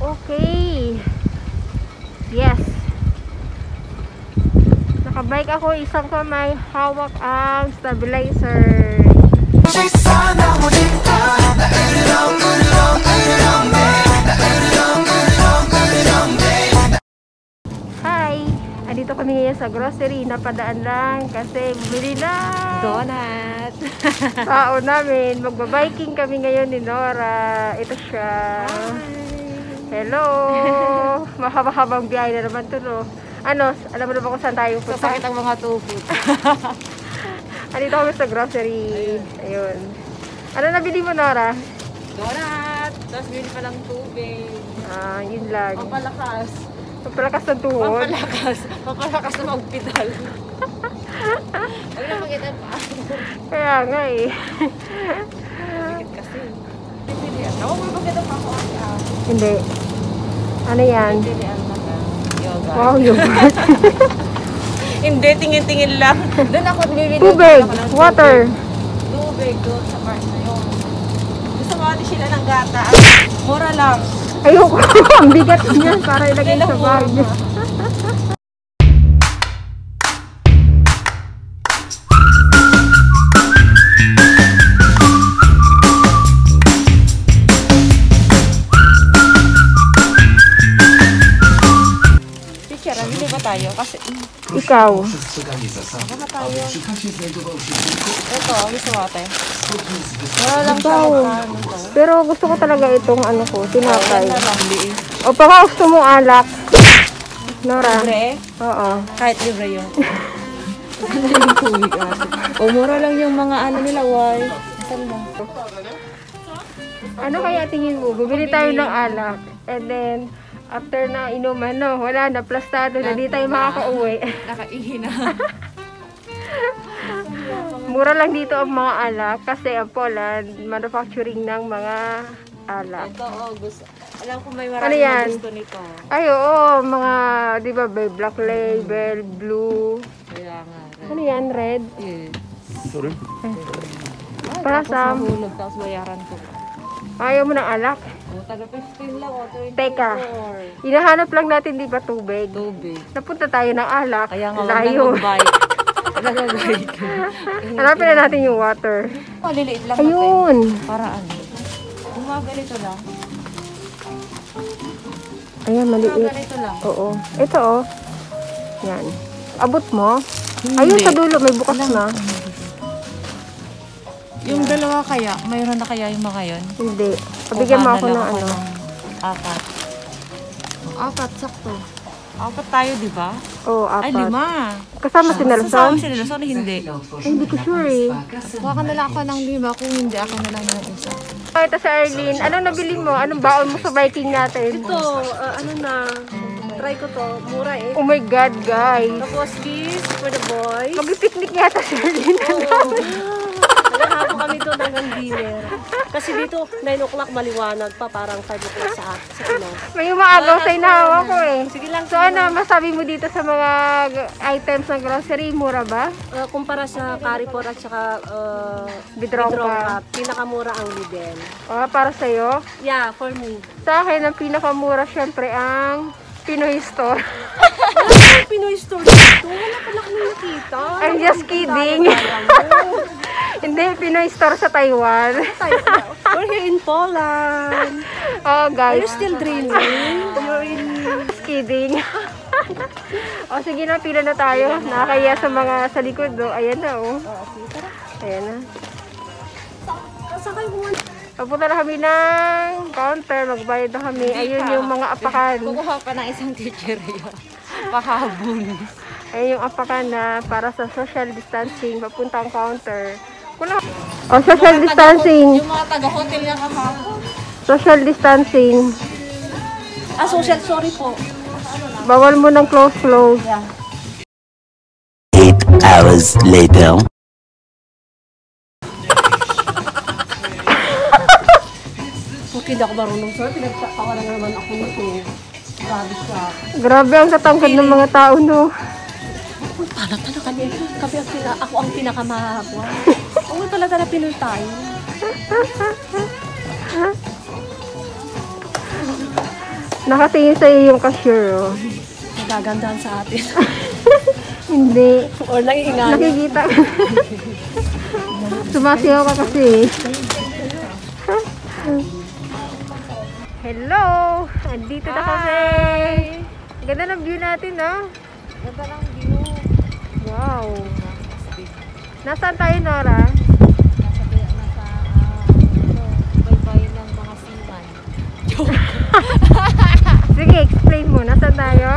Okay. Yes. Nakabike ako, isang kamay, hawak ang stabilizer. Hi! Andito kami ngayon sa grocery. Napadaan lang kasi bumili na donut. tao namin. Magbabiking kami ngayon ni Nora. Ito siya. Hello! Mahaba-habang biyahe na naman ito, no? Ano? Alam mo na ba kung saan tayo punta? Sasakit ang mga tupot. Andito kami sa grocery. Ayun. Ano nabili mo, Nora? Donut. Tapos bili pa ng tubig. Ah, yun lang. Pampalakas. Pampalakas ng tuhod. Pampalakas. Pampalakas na magpidal. Huwag na makita pa. Kaya nga eh. Bigit kasi. Ako mo maganda pa ako. Hindi. Ano yan? Yoga. Wow, yogurt. Hindi, tingin-tingin lang. Doon ako bibili. Tubig, water. Tubig doon sa part na yun. Gusto mo natin sila ng gata. Mura lang. Ayoko. Ang bigat niyan para ilagay sa bag. Teacher, bili ba tayo? Kasi Ikaw. baka tayo. Ito, gusto mo ate? Wala lang siya Ikaw. magkano to. Pero gusto ko talaga itong ano ko, tinapay. Wala lang, liit. O baka gusto mong alak. Nora. Libre? Oo. Kahit libre yun. O mura lang yung mga ano nila, why? Saan mo? Ano kaya tingin mo? Bibili tayo ng alak. And then, after na inuman, no, wala na, plastado na, di tayo makaka-uwi. Nakaihi na. Mura lang dito ang mga alak kasi ang Poland, manufacturing ng mga alak. Ito, gusto. Alam ko may Ano marami yan? gusto nito. Ay, oo, mga, di ba, may black label, blue. Kaya nga. Ano yan, red? Yes. Para Tapos sa, nahulog, tapos bayaran ko. ayaw mo ng alak? O, taga 15 lang, o, 24. Teka, hinahanap lang natin, di ba, tubig? Tubig. Napunta tayo ng alak. Kaya nga, wag Layo. na mag-bike. Wag na mag-bike. Hanapin na natin yung water. Maliliit lang Ayun. natin. Para ano? Yung mga ganito lang. Ayan, Mga maliit. ganito lang. Oo. Ito, oh. Yan. Abot mo? Ayun, sa dulo, may bukas na. Yung dalawa kaya, mayroon na kaya yung mga yun? Hindi. Pabigyan mo ako ng ano. Apat. Apat, sakto. Apat tayo, di ba? Oo, Ay, apat. 5. Kasama si Sasama Nelson? si Nelson, hindi. Ay, hindi ko sure eh. Kuha ka na lang ako ng 5, kung hindi ako na lang ng isa. Ito sa Arlene. Anong nabili mo? Anong baon mo sa biking natin? Ito, ano na, try ko to, mura eh. Oh my God, guys. Tapos this for the boys. Mag-picnic yata si Arlene. Naghahapo kami doon hanggang dinner. Kasi dito, 9 o'clock maliwanag pa, parang 5 o'clock sa ino. May umaagaw sa inahawa ko eh. Sige lang, So ano, masabi mo dito sa mga items ng grocery, mura ba? kumpara sa Carrefour at saka Bidrongka. pinakamura ang Lidl. Para sa'yo? Yeah, for me. Sa akin, ang pinakamura syempre ang Pinoy Store. Wala pang Pinoy store dito. Wala pala kami nakita. I'm just kidding. Hindi, Pinoy Store sa Taiwan. We're here in Poland. Oh, Are guys. you still dreaming? You're in... Just kidding. O, sige na, pila na tayo. Nakakaya sa mga sa likod, oh. Ayan na, oh. Ayan na. Sakay mo. Papunta na kami ng counter. Magbayad na kami. Ayun yung mga apakan. Kukuha pa ng isang teacher yun. Pahabol. Ayun yung apakan na para sa social distancing. Papunta ang counter. Oh, social distancing. Yung mga taga-hotel na kahapon. Social distancing. Social, sorry po. Bawal mo ng close. 8 hours later. Hindi ako marunong, sir. Pinagtatawa na naman ako nito. Grabe siya. Grabe ang katangkad ng mga tao, no? Paano kami ako ang pinakamahaba. Oo talaga na Pinoy tayo. Nakatingin sa'yo yung cashier, oh. Nagagandahan sa atin. Hindi. Or nangiingay. Nakikita. Sumasiyaw ka kasi. Hello! Andito na kami. Ganda ng view natin, no? Ganda ng view. Wow. Nasaan tayo, Nora? Baybayin ng mga siman. Sige, explain mo. Nasaan tayo?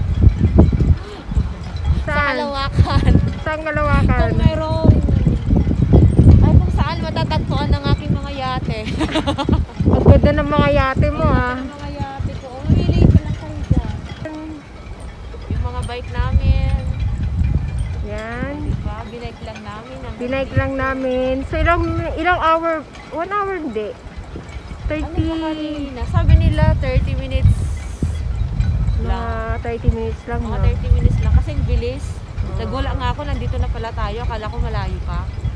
Saan? Kalawakan. Saan Kalawakan? Kung mayroong... Ay, kung saan matatagpuan ng aking mga yate. Ang ganda ng mga yate mo, ha? Ang mga yate ko. Mamili ka lang kayo dyan. Yung mga bike namin. Yan. Diba? Binike lang namin. Binike lang namin. So, ilang hour? 1 hour hindi. 30... Ano ba kanina? Sabi nila 30 minutes lang. 30 minutes lang, Mga no? 30 minutes lang. Kasi ang bilis. Nagwala nga ako. Nandito na pala tayo. Akala ko malayo pa.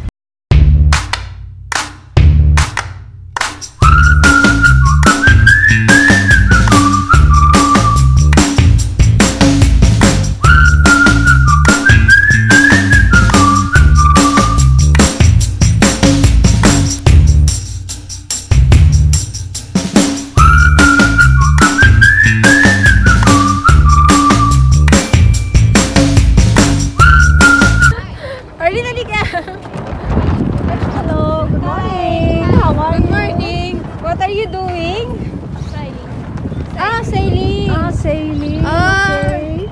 Hello, good morning. Good morning. What are you doing? Sailing. Sailing. Sailing. Okay.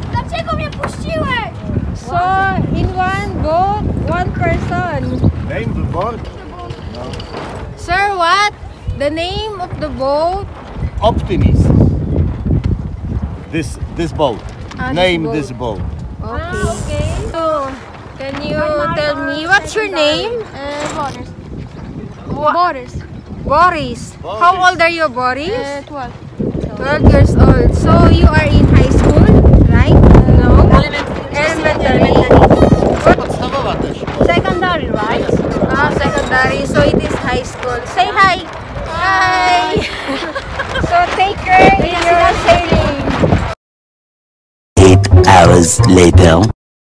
So, in one boat, one person. Name the boat. Sir, what? The name of the boat? Optimist. This boat. Name boat. this boat. Okay. Okay. So, can you tell me what's your name? Boris. Boris. Boris. How old are you, Boris? 12. 12 years old. So you are in high school, right? No. Elementary. Podstawowa też. Secondary, right? Secondary. So it is high school. Say hi. Hi. So take care in your sailing. 8 hours later.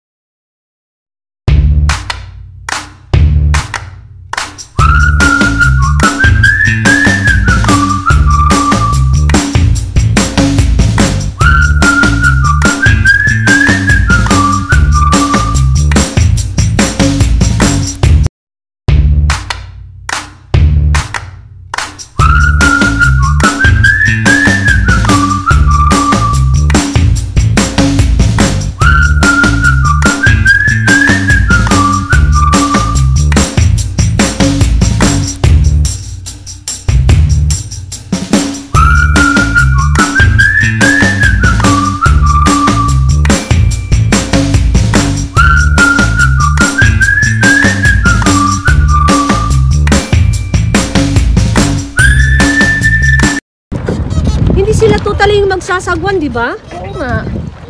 Hindi sila totally yung magsasagwan, di ba? Oo nga.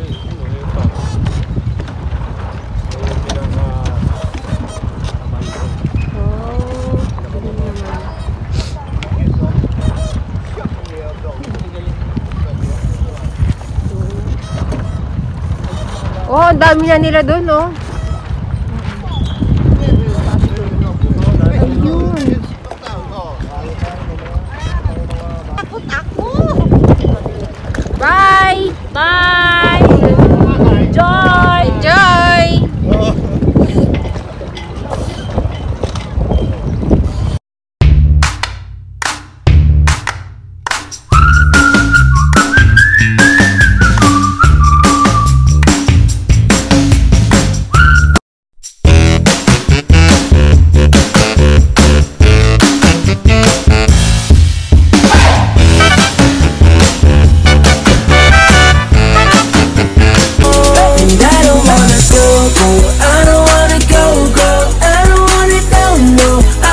Oh, ang dami na nila doon, oh. Ayun. Takot ako! Bye! Bye! Enjoy! Enjoy!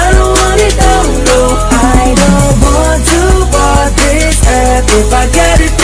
If I get it